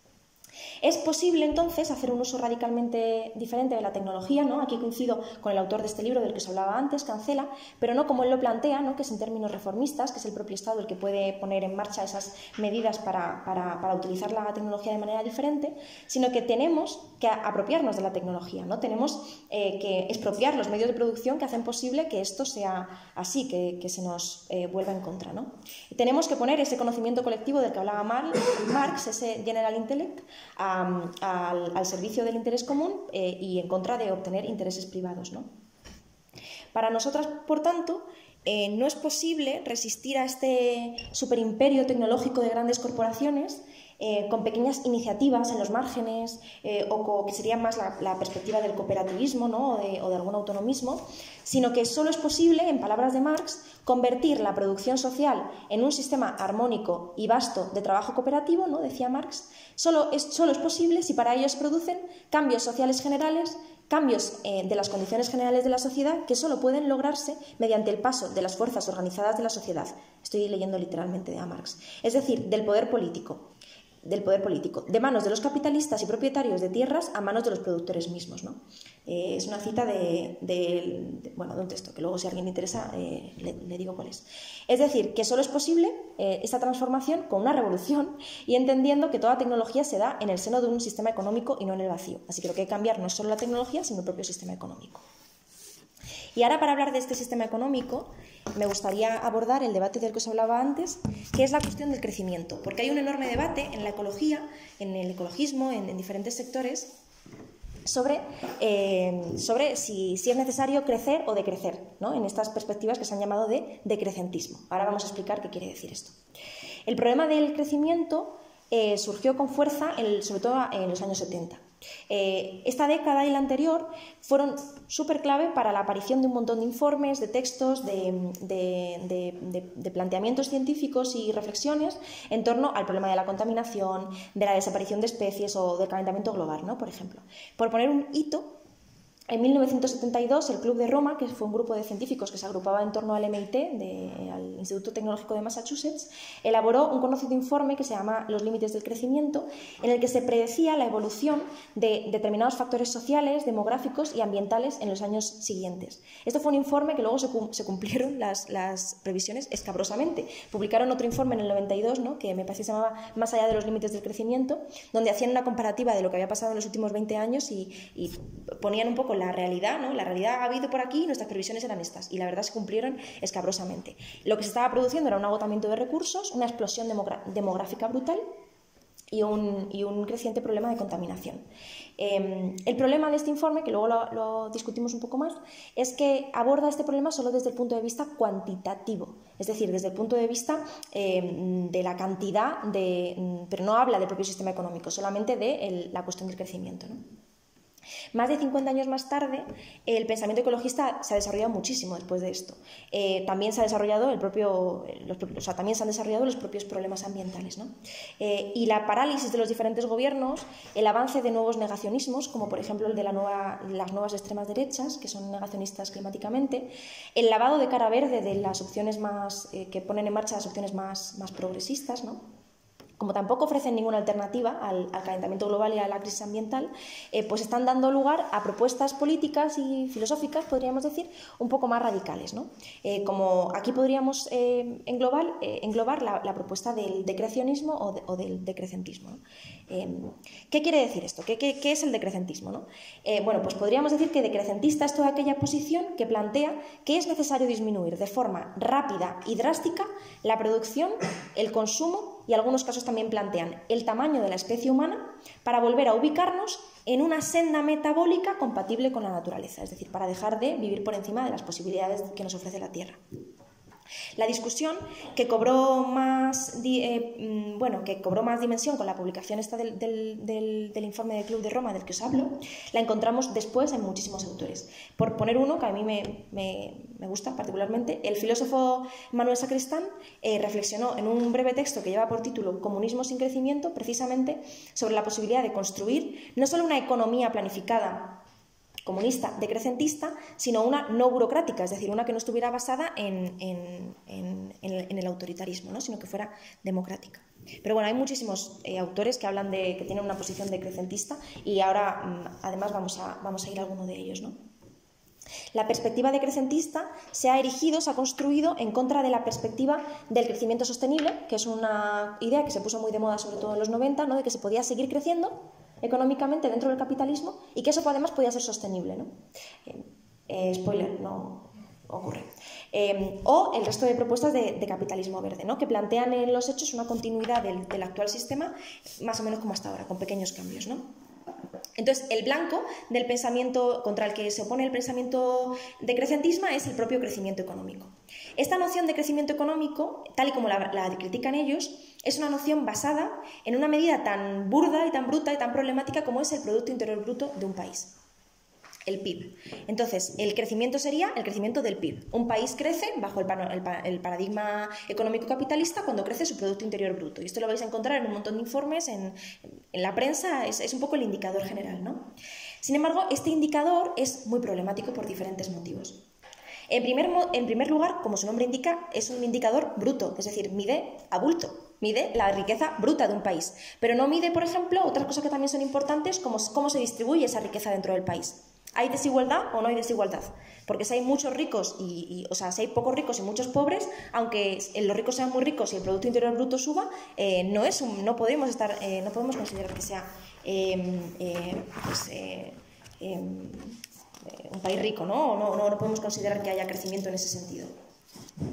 Es posible, entonces, hacer un uso radicalmente diferente de la tecnología, ¿no? Aquí coincido con el autor de este libro del que os hablaba antes, Cancela, pero no como él lo plantea, ¿no?, que es en términos reformistas, que es el propio Estado el que puede poner en marcha esas medidas para, para, para utilizar la tecnología de manera diferente, sino que tenemos que apropiarnos de la tecnología, ¿no? Tenemos eh, que expropiar los medios de producción que hacen posible que esto sea así, que, que se nos eh, vuelva en contra, ¿no? Y tenemos que poner ese conocimiento colectivo del que hablaba Marx, ese general intellect, a Al, al servicio del interés común eh, y en contra de obtener intereses privados, ¿no? Para nosotras, por tanto, eh, no es posible resistir a este superimperio tecnológico de grandes corporaciones eh, con pequeñas iniciativas en los márgenes eh, o co, que sería más la, la perspectiva del cooperativismo, ¿no?, o, de, o de algún autonomismo, sino que solo es posible, en palabras de Marx, convertir la producción social en un sistema armónico y vasto de trabajo cooperativo, ¿no?, decía Marx. Solo es, solo es posible si para ello se producen cambios sociales generales, cambios eh, de las condiciones generales de la sociedad que solo pueden lograrse mediante el paso de las fuerzas organizadas de la sociedad. Estoy leyendo literalmente de Marx. Es decir, del poder político. del poder político, de manos de los capitalistas y propietarios de tierras a manos de los productores mismos, ¿no? Eh, es una cita de, de, de, bueno, de un texto, que luego si a alguien le interesa eh, le, le digo cuál es. Es decir, que solo es posible eh, esta transformación con una revolución y entendiendo que toda tecnología se da en el seno de un sistema económico y no en el vacío. Así que lo que hay que cambiar no es solo la tecnología, sino el propio sistema económico. Y ahora, para hablar de este sistema económico, me gustaría abordar el debate del que os hablaba antes, que es la cuestión del crecimiento, porque hay un enorme debate en la ecología, en el ecologismo, en, en diferentes sectores, sobre, eh, sobre si, si es necesario crecer o decrecer, ¿no? En estas perspectivas que se han llamado de decrecentismo. Ahora vamos a explicar qué quiere decir esto. El problema del crecimiento eh, surgió con fuerza, el, sobre todo en los años setenta. Eh, esta década y la anterior fueron súper clave para la aparición de un montón de informes, de textos, de, de, de, de, de planteamientos científicos y reflexiones en torno al problema de la contaminación, de la desaparición de especies o del calentamiento global, ¿no? Por ejemplo. Por poner un hito, en mil novecientos setenta y dos el Club de Roma, que fue un grupo de científicos que se agrupaba en torno al M I T, de, al Instituto Tecnológico de Massachusetts, elaboró un conocido informe que se llama Los límites del crecimiento, en el que se predecía la evolución de determinados factores sociales, demográficos y ambientales en los años siguientes. Esto fue un informe que luego se, se cumplieron las, las previsiones escabrosamente. Publicaron otro informe en el noventa y dos, ¿no? Que me parece que se llamaba Más allá de los límites del crecimiento, donde hacían una comparativa de lo que había pasado en los últimos veinte años y, y ponían un poco la realidad, ¿no? La realidad ha habido por aquí y nuestras previsiones eran estas, y la verdad se cumplieron escabrosamente. Lo que se estaba produciendo era un agotamiento de recursos, una explosión demográfica brutal y un, y un creciente problema de contaminación. Eh, el problema de este informe, que luego lo, lo discutimos un poco más, es que aborda este problema solo desde el punto de vista cuantitativo, es decir, desde el punto de vista eh, de la cantidad, de, pero no habla del propio sistema económico, solamente de el, la cuestión del crecimiento, ¿no? Más de cincuenta años más tarde, el pensamiento ecologista se ha desarrollado muchísimo después de esto. Eh, también se ha desarrollado el propio, los, o sea, también se han desarrollado los propios problemas ambientales, ¿no? Eh, y la parálisis de los diferentes gobiernos, el avance de nuevos negacionismos, como por ejemplo el de la nueva, las nuevas extremas derechas, que son negacionistas climáticamente, el lavado de cara verde de las opciones más, eh, que ponen en marcha las opciones más, más progresistas, ¿no? Como tampoco ofrecen ninguna alternativa al, al calentamiento global y a la crisis ambiental, eh, pues están dando lugar a propuestas políticas y filosóficas, podríamos decir, un poco más radicales, ¿no? Eh, como aquí podríamos eh, englobar, eh, englobar la, la propuesta del decrecionismo o, de, o del decrecentismo, ¿no? Eh, ¿Qué quiere decir esto? ¿Qué, qué, qué es el decrecentismo, ¿no? Eh, bueno, pues podríamos decir que decrecentista es toda aquella posición que plantea que es necesario disminuir de forma rápida y drástica la producción, el consumo y en algunos casos también plantean el tamaño de la especie humana para volver a ubicarnos en una senda metabólica compatible con la naturaleza, es decir, para dejar de vivir por encima de las posibilidades que nos ofrece la Tierra. La discusión que cobró más, eh, bueno, que cobró más dimensión con la publicación esta del, del, del, del informe del Club de Roma del que os hablo, la encontramos después en muchísimos autores. Por poner uno que a mí me, me, me gusta particularmente, el filósofo Manuel Sacristán eh, reflexionó en un breve texto que lleva por título Comunismo sin crecimiento, precisamente sobre la posibilidad de construir no solo una economía planificada comunista, decrecentista, sino una no burocrática, es decir, una que no estuviera basada en, en, en, en el autoritarismo, ¿no? Sino que fuera democrática. Pero bueno, hay muchísimos eh, autores que hablan de que tienen una posición decrecentista y ahora mmm, además vamos a, vamos a ir a alguno de ellos, ¿no? La perspectiva decrecentista se ha erigido, se ha construido en contra de la perspectiva del crecimiento sostenible, que es una idea que se puso muy de moda sobre todo en los noventa, ¿no? De que se podía seguir creciendo económicamente dentro del capitalismo y que eso además podía ser sostenible, ¿no? Eh, eh, spoiler, no ocurre. Eh, o el resto de propuestas de, de capitalismo verde, ¿no? Que plantean en los hechos una continuidad del, del actual sistema más o menos como hasta ahora, con pequeños cambios, ¿no? Entonces, el blanco del pensamiento contra el que se opone el pensamiento decrecentismo es el propio crecimiento económico. Esta noción de crecimiento económico, tal y como la, la critican ellos, es una noción basada en una medida tan burda y tan bruta y tan problemática como es el Producto Interior Bruto de un país, el P I B. Entonces, el crecimiento sería el crecimiento del P I B. Un país crece bajo el, el, el paradigma económico capitalista cuando crece su Producto Interior Bruto. Y esto lo vais a encontrar en un montón de informes, en, en la prensa, es, es un poco el indicador general, ¿no? Sin embargo, este indicador es muy problemático por diferentes motivos. En primer, en primer lugar, como su nombre indica, es un indicador bruto, es decir, mide a bulto, mide la riqueza bruta de un país, pero no mide, por ejemplo, otras cosas que también son importantes, como cómo se distribuye esa riqueza dentro del país. ¿Hay desigualdad o no hay desigualdad? Porque si hay muchos ricos, y, y, o sea, si hay pocos ricos y muchos pobres, aunque los ricos sean muy ricos y el Producto Interior Bruto suba, eh, no, es un, no, podemos estar, eh, no podemos considerar que sea eh, eh, pues, eh, eh, un país rico, ¿no? No, no, no podemos considerar que haya crecimiento en ese sentido.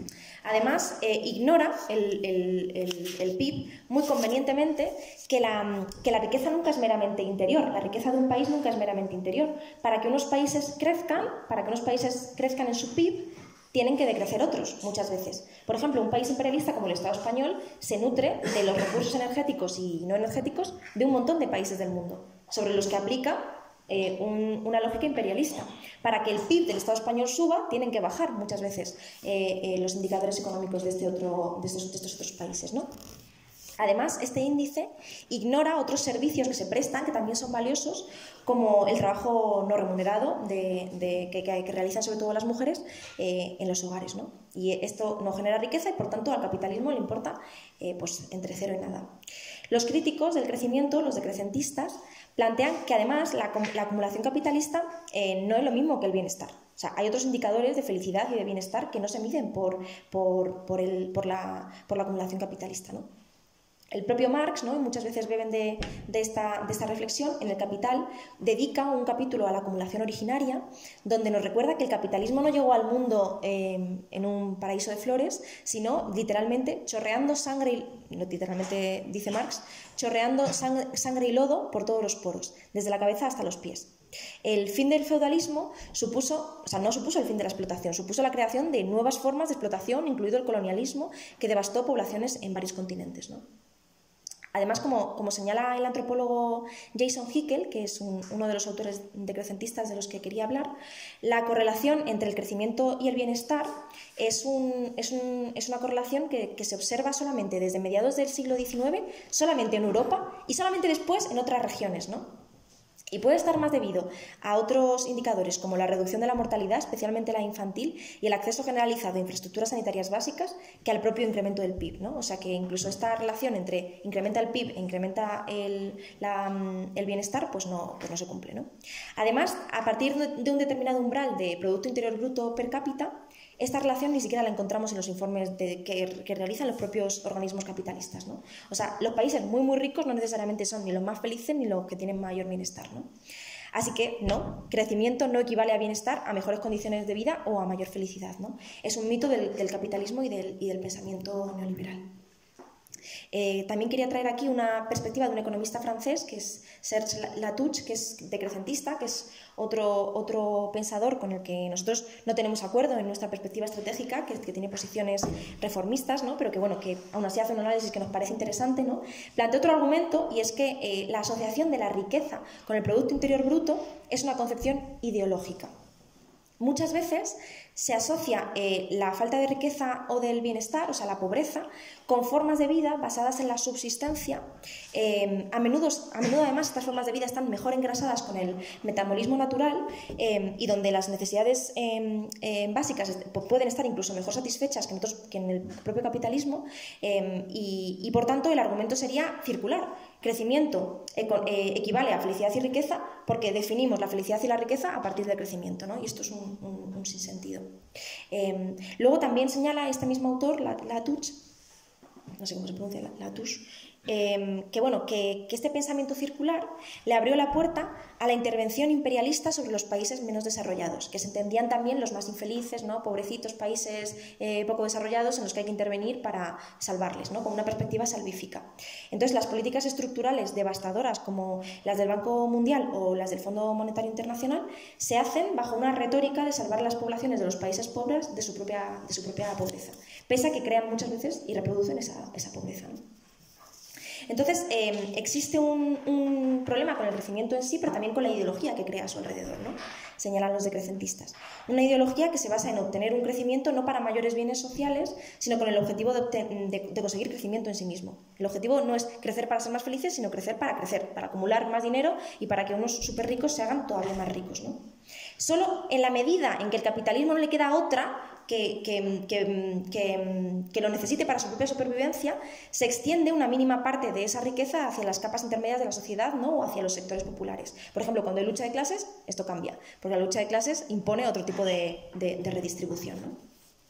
Además, eh, ignora el, el, el, el P I B muy convenientemente que la, que la riqueza nunca es meramente interior, la riqueza de un país nunca es meramente interior. Para que unos países crezcan, para que unos países crezcan en su P I B, tienen que decrecer otros, muchas veces. Por ejemplo, un país imperialista como el Estado español se nutre de los recursos energéticos y no energéticos de un montón de países del mundo, sobre los que aplica Eh, un, una lógica imperialista. Para que el P I B del Estado español suba, tienen que bajar muchas veces eh, eh, los indicadores económicos de, este otro, de, estos, de estos otros países, ¿no? Además, este índice ignora otros servicios que se prestan, que también son valiosos, como el trabajo no remunerado de, de, que, que realizan sobre todo las mujeres eh, en los hogares, ¿no? Y esto no genera riqueza y, por tanto, al capitalismo le importa eh, pues, entre cero y nada. Los críticos del crecimiento, los decrecentistas, plantean que además la, la acumulación capitalista eh, no es lo mismo que el bienestar. O sea, hay otros indicadores de felicidad y de bienestar que no se miden por, por, por, el, por, la, por la acumulación capitalista, ¿no? El propio Marx, ¿no? Y muchas veces beben de, de, esta, de esta reflexión, en el Capital, dedica un capítulo a la acumulación originaria, donde nos recuerda que el capitalismo no llegó al mundo eh, en un paraíso de flores, sino literalmente chorreando sangre, y, no, literalmente dice Marx, chorreando sang, sangre y lodo por todos los poros, desde la cabeza hasta los pies. El fin del feudalismo supuso, o sea, no supuso el fin de la explotación, supuso la creación de nuevas formas de explotación, incluido el colonialismo, que devastó poblaciones en varios continentes, ¿no? Además, como, como señala el antropólogo Jason Hickel, que es un, uno de los autores decrecentistas de los que quería hablar, la correlación entre el crecimiento y el bienestar es, un, es, un, es una correlación que, que se observa solamente desde mediados del siglo diecinueve, solamente en Europa y solamente después en otras regiones, ¿no? Y puede estar más debido a otros indicadores como la reducción de la mortalidad, especialmente la infantil, y el acceso generalizado a infraestructuras sanitarias básicas que al propio incremento del P I B, ¿no? O sea que incluso esta relación entre incrementa el P I B e incrementa el, la, el bienestar, pues no, pues no se cumple, ¿no? Además, a partir de un determinado umbral de Producto Interior Bruto per cápita, esta relación ni siquiera la encontramos en los informes de, que, que realizan los propios organismos capitalistas, ¿no? O sea, los países muy muy ricos no necesariamente son ni los más felices ni los que tienen mayor bienestar, ¿no? Así que no, crecimiento no equivale a bienestar, a mejores condiciones de vida o a mayor felicidad, ¿no? Es un mito del, del capitalismo y del, y del pensamiento neoliberal. Eh, también quería traer aquí una perspectiva de un economista francés, que es Serge Latouche, que es decrecentista, que es otro, otro pensador con el que nosotros no tenemos acuerdo en nuestra perspectiva estratégica, que, que tiene posiciones reformistas, ¿no? Pero que, bueno, que aún así hace un análisis que nos parece interesante, ¿no? Plantea otro argumento, y es que eh, la asociación de la riqueza con el Producto Interior Bruto es una concepción ideológica. Muchas veces se asocia eh, la falta de riqueza o del bienestar, o sea, la pobreza, con formas de vida basadas en la subsistencia. Eh, a, menudo, a menudo, además, estas formas de vida están mejor engrasadas con el metabolismo natural eh, y donde las necesidades eh, eh, básicas pueden estar incluso mejor satisfechas que en, otros, que en el propio capitalismo eh, y, y, por tanto, el argumento sería circular. Crecimiento eh, equivale a felicidad y riqueza porque definimos la felicidad y la riqueza a partir del crecimiento, ¿no? Y esto es un, un, un sinsentido. Eh, luego también señala este mismo autor, Latouche, no sé cómo se pronuncia, Latouche, eh, que, bueno, que, que este pensamiento circular le abrió la puerta a la intervención imperialista sobre los países menos desarrollados, que se entendían también los más infelices, ¿no? Pobrecitos países eh, poco desarrollados en los que hay que intervenir para salvarles, ¿no? Con una perspectiva salvífica. Entonces, las políticas estructurales devastadoras como las del Banco Mundial o las del Fondo Monetario Internacional se hacen bajo una retórica de salvar a las poblaciones de los países pobres de su propia, de su propia pobreza, pese a que crean muchas veces y reproducen esa, esa pobreza, ¿no? Entonces, eh, existe un, un problema con el crecimiento en sí, pero también con la ideología que crea a su alrededor, ¿no? Señalan los decrecentistas. Una ideología que se basa en obtener un crecimiento no para mayores bienes sociales, sino con el objetivo de, de, de conseguir crecimiento en sí mismo. El objetivo no es crecer para ser más felices, sino crecer para crecer, para acumular más dinero y para que unos súper ricos se hagan todavía más ricos, ¿no? Solo en la medida en que el capitalismo no le queda otra Que, que, que, que, que lo necesite para su propia supervivencia, se extiende una mínima parte de esa riqueza hacia las capas intermedias de la sociedad, ¿no? O hacia los sectores populares. Por ejemplo, cuando hay lucha de clases, esto cambia, porque la lucha de clases impone otro tipo de, de, de redistribución, ¿no?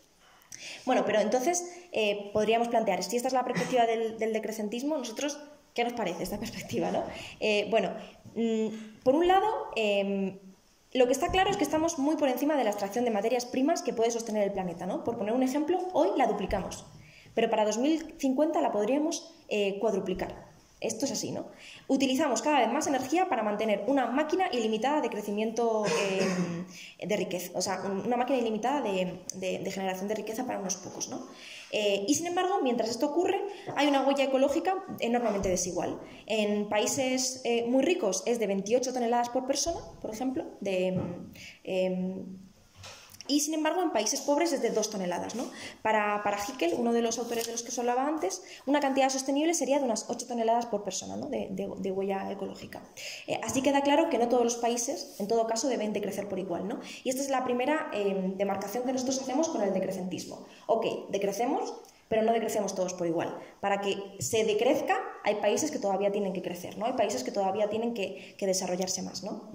Bueno, pero entonces eh, podríamos plantear, si esta es la perspectiva del, del decrecentismo, nosotros, ¿qué nos parece esta perspectiva, ¿no? Eh, bueno, mmm, por un lado, eh, Lo que está claro es que estamos muy por encima de la extracción de materias primas que puede sostener el planeta, ¿no? Por poner un ejemplo, hoy la duplicamos, pero para dos mil cincuenta la podríamos eh, cuadruplicar. Esto es así, ¿no? Utilizamos cada vez más energía para mantener una máquina ilimitada de crecimiento eh, de riqueza, o sea, una máquina ilimitada de, de, de generación de riqueza para unos pocos, ¿no? Eh, y sin embargo, mientras esto ocurre, hay una huella ecológica enormemente desigual. En países eh, muy ricos es de veintiocho toneladas por persona, por ejemplo, de... Eh, y sin embargo en países pobres es de dos toneladas, ¿no? Para, para Hickel, uno de los autores de los que os hablaba antes, una cantidad sostenible sería de unas ocho toneladas por persona, ¿no? de, de, de huella ecológica. Eh, así queda claro que no todos los países, en todo caso, deben decrecer por igual, ¿no? Y esta es la primera eh, demarcación que nosotros hacemos con el decrecentismo. Ok, decrecemos, pero no decrecemos todos por igual. Para que se decrezca, hay países que todavía tienen que crecer, ¿no? Hay países que todavía tienen que, que desarrollarse más, ¿no?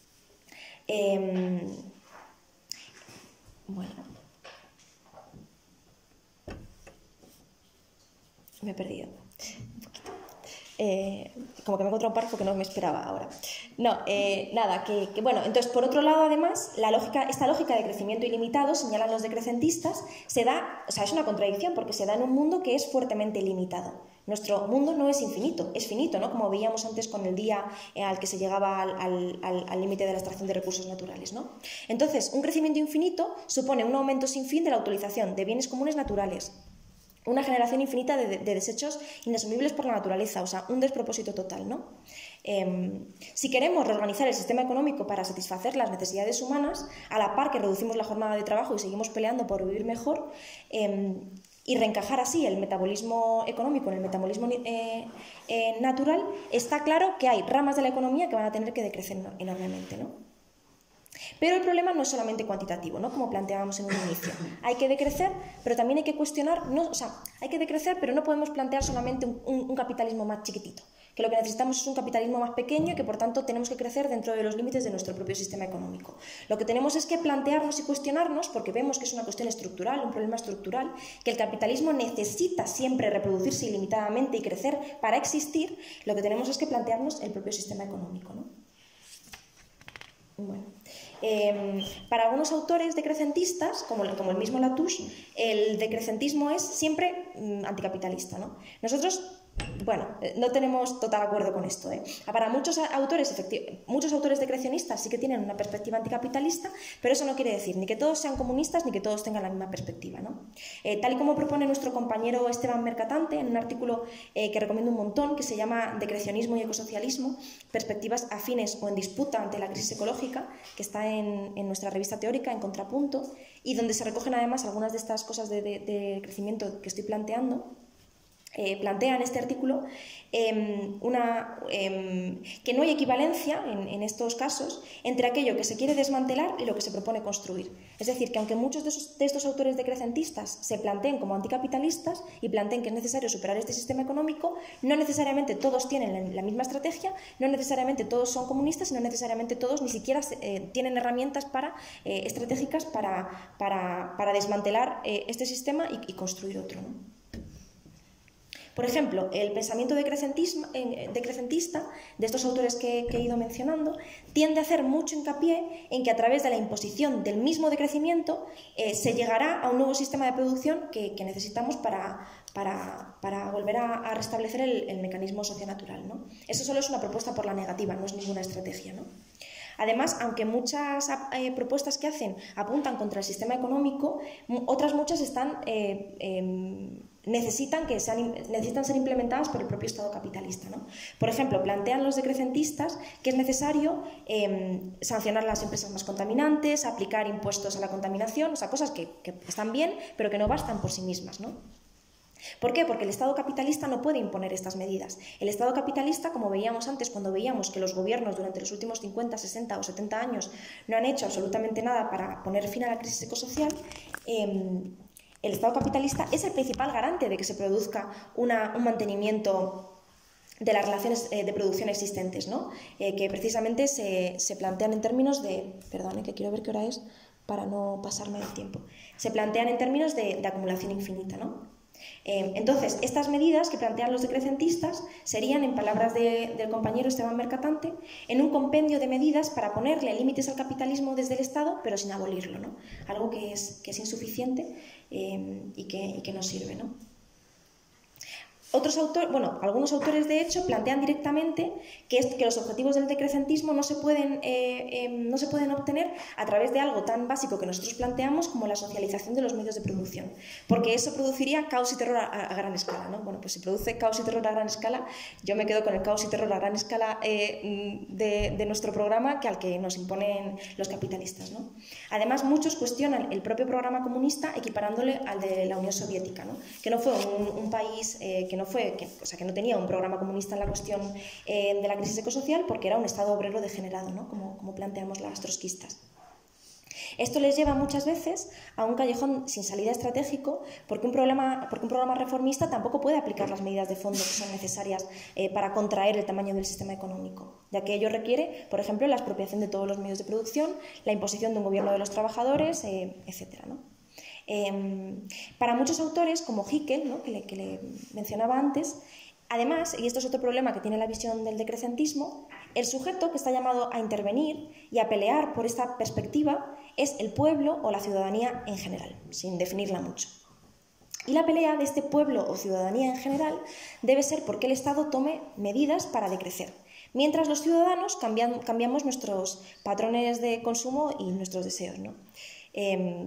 Eh, Bueno, me he perdido un poquito. Eh, como que me he encontrado un párrafo que no me esperaba ahora. No, eh, nada, que, que bueno, entonces por otro lado además, la lógica, esta lógica de crecimiento ilimitado, señalan los decrecentistas, se da, o sea, es una contradicción porque se da en un mundo que es fuertemente limitado. Nuestro mundo no es infinito, es finito, ¿no? Como veíamos antes con el día eh, al que se llegaba al límite de la extracción de recursos naturales, ¿no? Entonces, un crecimiento infinito supone un aumento sin fin de la utilización de bienes comunes naturales, una generación infinita de, de desechos inasumibles por la naturaleza, o sea, un despropósito total, ¿no? Eh, si queremos reorganizar el sistema económico para satisfacer las necesidades humanas, a la par que reducimos la jornada de trabajo y seguimos peleando por vivir mejor, eh, y reencajar así el metabolismo económico en el metabolismo eh, eh, natural, está claro que hay ramas de la economía que van a tener que decrecer enormemente, ¿no? Pero el problema no es solamente cuantitativo, ¿no? Como planteábamos en un inicio. Hay que decrecer, pero también hay que cuestionar, no, o sea, hay que decrecer, pero no podemos plantear solamente un, un, un capitalismo más chiquitito, que lo que necesitamos es un capitalismo más pequeño y que por tanto tenemos que crecer dentro de los límites de nuestro propio sistema económico. Lo que tenemos es que plantearnos y cuestionarnos, porque vemos que es una cuestión estructural, un problema estructural, que el capitalismo necesita siempre reproducirse ilimitadamente y crecer para existir. Lo que tenemos es que plantearnos el propio sistema económico, ¿no? Bueno. Eh, para algunos autores decrecentistas, como, como el mismo Latouche, el decrecentismo es siempre mm, anticapitalista, ¿no? Nosotros, bueno, no tenemos total acuerdo con esto, ¿eh? Para muchos autores, muchos autores decrecionistas sí que tienen una perspectiva anticapitalista, pero eso no quiere decir ni que todos sean comunistas ni que todos tengan la misma perspectiva, ¿no? Eh, tal y como propone nuestro compañero Esteban Mercatante en un artículo eh, que recomiendo un montón, que se llama Decrecionismo y ecosocialismo, perspectivas afines o en disputa ante la crisis ecológica, que está en, en nuestra revista teórica, en Contrapunto, y donde se recogen además algunas de estas cosas de, de, de crecimiento que estoy planteando. Eh, plantea en este artículo eh, una, eh, que no hay equivalencia en, en estos casos entre aquello que se quiere desmantelar y lo que se propone construir. Es decir, que aunque muchos de, esos, de estos autores decrecentistas se planteen como anticapitalistas y planteen que es necesario superar este sistema económico, no necesariamente todos tienen la, la misma estrategia, no necesariamente todos son comunistas y no necesariamente todos ni siquiera eh, tienen herramientas para, eh, estratégicas para, para, para desmantelar eh, este sistema y, y construir otro, ¿no? Por ejemplo, el pensamiento decrecentista de estos autores que, que he ido mencionando tiende a hacer mucho hincapié en que a través de la imposición del mismo decrecimiento eh, se llegará a un nuevo sistema de producción que, que necesitamos para, para, para volver a, a restablecer el, el mecanismo socionatural, ¿no? Eso solo es una propuesta por la negativa, no es ninguna estrategia, ¿no? Además, aunque muchas eh, propuestas que hacen apuntan contra el sistema económico, otras muchas están... Eh, eh, necesitan, que sean, necesitan ser implementadas por el propio Estado capitalista, ¿no? Por ejemplo, plantean los decrecentistas que es necesario eh, sancionar a las empresas más contaminantes, aplicar impuestos a la contaminación, o sea, cosas que, que están bien, pero que no bastan por sí mismas, ¿no? ¿Por qué? Porque el Estado capitalista no puede imponer estas medidas. El Estado capitalista, como veíamos antes, cuando veíamos que los gobiernos durante los últimos cincuenta, sesenta o setenta años no han hecho absolutamente nada para poner fin a la crisis ecosocial, eh, el Estado capitalista es el principal garante de que se produzca una, un mantenimiento de las relaciones eh, de producción existentes, ¿no? Eh, que precisamente se, se plantean en términos de... Perdón, eh, que quiero ver qué hora es para no pasarme del tiempo. Se plantean en términos de, de acumulación infinita, ¿no? Eh, entonces, estas medidas que plantean los decrecentistas serían, en palabras de, del compañero Esteban Mercatante, en un compendio de medidas para ponerle límites al capitalismo desde el Estado, pero sin abolirlo, ¿no? Algo que es, que es insuficiente eh, y, que, y que no sirve, ¿no? Otros autores, bueno, algunos autores de hecho plantean directamente que, es, que los objetivos del decrecentismo no se, pueden, eh, eh, no se pueden obtener a través de algo tan básico que nosotros planteamos como la socialización de los medios de producción, porque eso produciría caos y terror a, a gran escala, ¿no? Bueno, pues si produce caos y terror a gran escala, yo me quedo con el caos y terror a gran escala eh, de, de nuestro programa que al que nos imponen los capitalistas, ¿no? Además, muchos cuestionan el propio programa comunista equiparándole al de la Unión Soviética, ¿no? Que no fue un, un país eh, que no fue, que, o sea, que no tenía un programa comunista en la cuestión eh, de la crisis ecosocial, porque era un Estado obrero degenerado, ¿no? como, como planteamos las trotskistas. Esto les lleva muchas veces a un callejón sin salida estratégico, porque un, problema, porque un programa reformista tampoco puede aplicar las medidas de fondo que son necesarias eh, para contraer el tamaño del sistema económico, ya que ello requiere, por ejemplo, la expropiación de todos los medios de producción, la imposición de un gobierno de los trabajadores, eh, etcétera, ¿no? Eh, para muchos autores, como Hickel, ¿no? que, le, que le mencionaba antes, además, y esto es otro problema que tiene la visión del decrecentismo, el sujeto que está llamado a intervenir y a pelear por esta perspectiva es el pueblo o la ciudadanía en general, sin definirla mucho. Y la pelea de este pueblo o ciudadanía en general debe ser porque el Estado tome medidas para decrecer, mientras los ciudadanos cambian, cambiamos nuestros patrones de consumo y nuestros deseos, ¿no? Eh,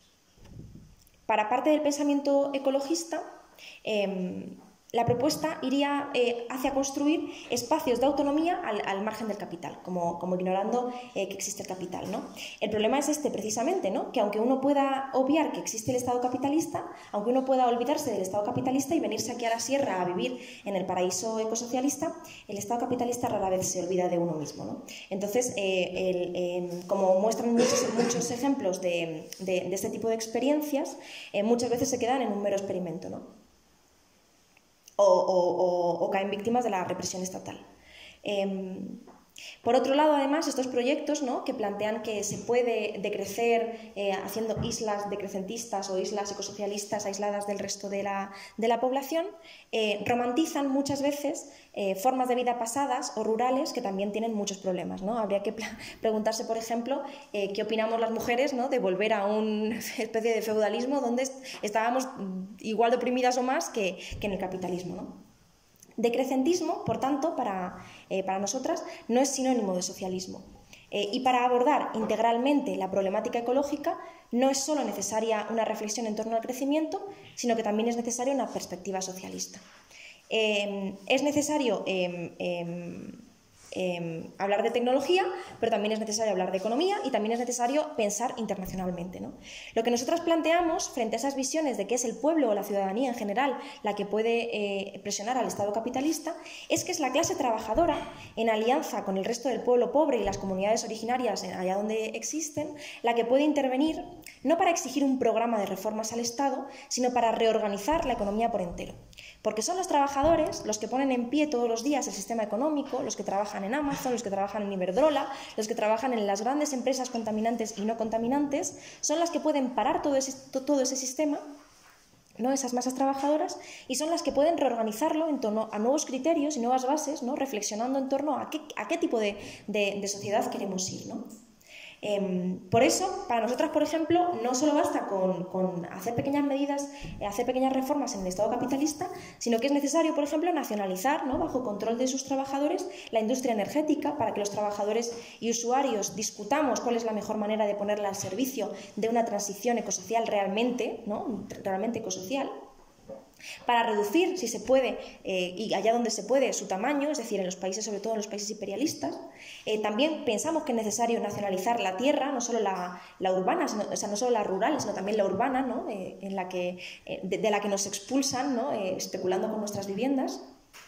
Para parte del pensamiento ecologista, eh, la propuesta iría eh, hacia construir espacios de autonomía al, al margen del capital, como, como ignorando eh, que existe el capital, ¿no? El problema es este precisamente, ¿no? Que aunque uno pueda obviar que existe el Estado capitalista, aunque uno pueda olvidarse del Estado capitalista y venirse aquí a la sierra a vivir en el paraíso ecosocialista, el Estado capitalista rara vez se olvida de uno mismo, ¿no? Entonces, eh, el, eh, como muestran muchos, muchos ejemplos de, de, de este tipo de experiencias, eh, muchas veces se quedan en un mero experimento, ¿no? O, o, o, o caen víctimas de la represión estatal. Eh, por otro lado, además, estos proyectos, ¿no? que plantean que se puede decrecer eh, haciendo islas decrecentistas o islas ecosocialistas aisladas del resto de la, de la población, eh, romantizan muchas veces eh, formas de vida pasadas o rurales que también tienen muchos problemas, ¿no? Habría que preguntarse, por ejemplo, eh, qué opinamos las mujeres, ¿no? de volver a una especie de feudalismo donde estábamos igual de oprimidas o más que, que en el capitalismo, ¿no? Decrecentismo, por tanto, para, eh, para nosotras, no es sinónimo de socialismo. Eh, y para abordar integralmente la problemática ecológica no es solo necesaria una reflexión en torno al crecimiento, sino que también es necesaria una perspectiva socialista. Eh, es necesario eh, eh, eh, hablar de tecnología, pero también es necesario hablar de economía y también es necesario pensar internacionalmente, ¿no? Lo que nosotras planteamos frente a esas visiones de que es el pueblo o la ciudadanía en general la que puede eh, presionar al Estado capitalista es que es la clase trabajadora, en alianza con el resto del pueblo pobre y las comunidades originarias allá donde existen, la que puede intervenir no para exigir un programa de reformas al Estado, sino para reorganizar la economía por entero. Porque son los trabajadores los que ponen en pie todos los días el sistema económico, los que trabajan en Amazon, los que trabajan en Iberdrola, los que trabajan en las grandes empresas contaminantes y no contaminantes, son las que pueden parar todo ese, todo ese sistema, ¿no? Esas masas trabajadoras, y son las que pueden reorganizarlo en torno a nuevos criterios y nuevas bases, ¿no? Reflexionando en torno a qué, a qué tipo de, de, de sociedad queremos ir, ¿no? Eh, por eso, para nosotras, por ejemplo, no solo basta con, con hacer pequeñas medidas, eh, hacer pequeñas reformas en el Estado capitalista, sino que es necesario, por ejemplo, nacionalizar, ¿no? bajo control de sus trabajadores, la industria energética para que los trabajadores y usuarios discutamos cuál es la mejor manera de ponerla al servicio de una transición ecosocial realmente, ¿no? realmente ecosocial. Para reducir, si se puede, eh, y allá donde se puede, su tamaño, es decir, en los países, sobre todo en los países imperialistas. Eh, también pensamos que es necesario nacionalizar la tierra, no solo la, la urbana, sino, o sea, no solo la rural, sino también la urbana, ¿no? eh, en la que, eh, de, de la que nos expulsan, ¿no? eh, especulando con nuestras viviendas.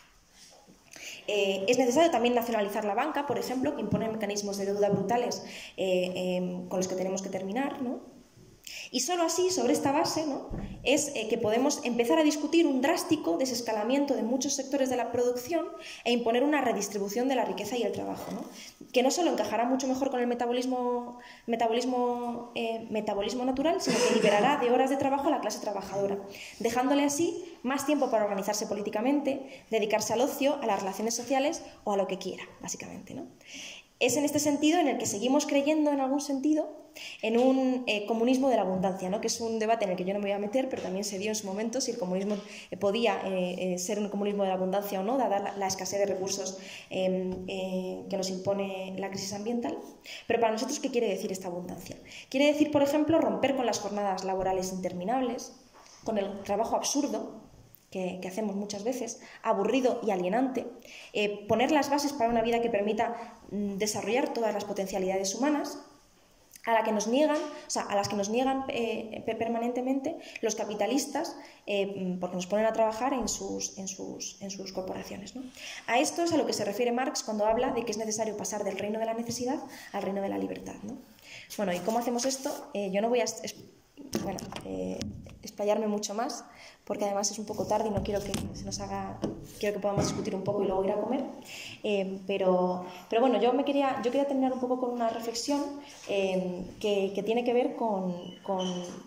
Eh, es necesario también nacionalizar la banca, por ejemplo, que impone mecanismos de deuda brutales eh, eh, con los que tenemos que terminar, ¿no? Y solo así, sobre esta base, ¿no?, es eh, que podemos empezar a discutir un drástico desescalamiento de muchos sectores de la producción e imponer una redistribución de la riqueza y el trabajo, ¿no?, que no solo encajará mucho mejor con el metabolismo, metabolismo, eh, metabolismo natural, sino que liberará de horas de trabajo a la clase trabajadora, dejándole así más tiempo para organizarse políticamente, dedicarse al ocio, a las relaciones sociales o a lo que quiera, básicamente, ¿no? Es en este sentido en el que seguimos creyendo, en algún sentido, en un eh, comunismo de la abundancia, ¿no?, que es un debate en el que yo no me voy a meter, pero también se dio en su momento si el comunismo eh, podía eh, eh, ser un comunismo de la abundancia o no, dada la, la escasez de recursos eh, eh, que nos impone la crisis ambiental. Pero para nosotros, ¿qué quiere decir esta abundancia? Quiere decir, por ejemplo, romper con las jornadas laborales interminables, con el trabajo absurdo, Que, que hacemos muchas veces, aburrido y alienante, eh, poner las bases para una vida que permita mm, desarrollar todas las potencialidades humanas, a, la que nos niegan, o sea, a las que nos niegan eh, permanentemente los capitalistas, eh, porque nos ponen a trabajar en sus, en sus, en sus corporaciones, ¿no? A esto es a lo que se refiere Marx cuando habla de que es necesario pasar del reino de la necesidad al reino de la libertad, ¿no? Bueno, ¿y cómo hacemos esto? Eh, yo no voy a bueno, eh, explayarme mucho más, porque además es un poco tarde y no quiero que se nos haga, quiero que podamos discutir un poco y luego ir a comer, eh, pero, pero bueno, yo, me quería, yo quería terminar un poco con una reflexión eh, que, que tiene que ver con, con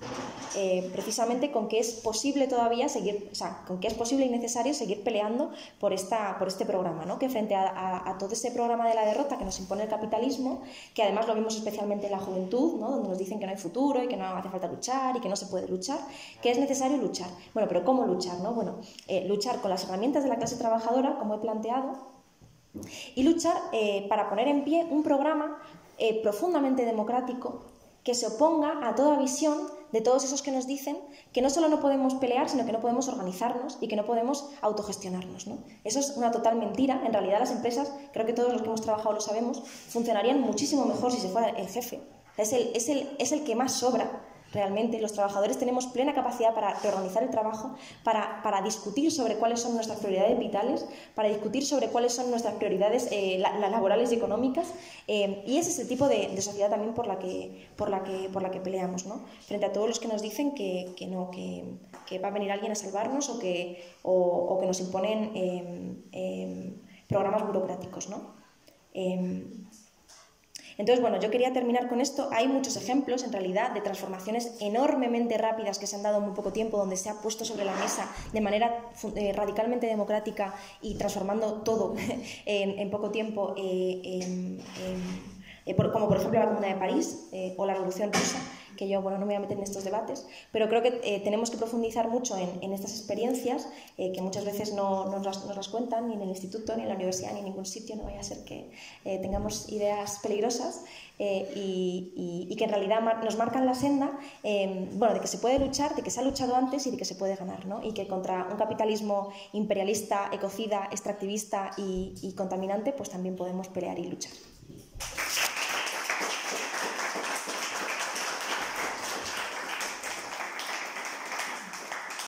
eh, precisamente con que es posible todavía seguir, o sea, con que es posible y necesario seguir peleando por, esta, por este programa, ¿no?, que frente a, a, a todo ese programa de la derrota que nos impone el capitalismo, que además lo vimos especialmente en la juventud, ¿no?, donde nos dicen que no hay futuro y que no hace falta luchar y que no se puede luchar, que es necesario luchar. Bueno, pero ¿cómo luchar, no? Bueno, eh, luchar con las herramientas de la clase trabajadora, como he planteado, y luchar eh, para poner en pie un programa eh, profundamente democrático que se oponga a toda visión de todos esos que nos dicen que no solo no podemos pelear, sino que no podemos organizarnos y que no podemos autogestionarnos, ¿no? Eso es una total mentira. En realidad las empresas, creo que todos los que hemos trabajado lo sabemos, funcionarían muchísimo mejor si se fuera el jefe. Es el, es el, es el que más sobra. Realmente los trabajadores tenemos plena capacidad para reorganizar el trabajo, para, para discutir sobre cuáles son nuestras prioridades vitales, para discutir sobre cuáles son nuestras prioridades eh, la, la laborales y económicas, eh, y ese es el tipo de, de sociedad también por la que, por la que, por la que peleamos, ¿no?, frente a todos los que nos dicen que, que, no, que, que va a venir alguien a salvarnos o que, o, o que nos imponen eh, eh, programas burocráticos, ¿no? Eh, Entonces, bueno, yo quería terminar con esto. Hay muchos ejemplos, en realidad, de transformaciones enormemente rápidas que se han dado en muy poco tiempo, donde se ha puesto sobre la mesa de manera eh, radicalmente democrática y transformando todo en, en poco tiempo, eh, en, en, eh, por, como por ejemplo la Comuna de París eh, o la Revolución Rusa, que yo, bueno, no me voy a meter en estos debates, pero creo que eh, tenemos que profundizar mucho en, en estas experiencias, eh, que muchas veces no, no nos, las, nos las cuentan ni en el instituto, ni en la universidad, ni en ningún sitio, no vaya a ser que eh, tengamos ideas peligrosas, eh, y, y, y que en realidad mar, nos marcan la senda, eh, bueno, de que se puede luchar, de que se ha luchado antes y de que se puede ganar, ¿no? Y que contra un capitalismo imperialista, ecocida, extractivista y, y contaminante, pues también podemos pelear y luchar.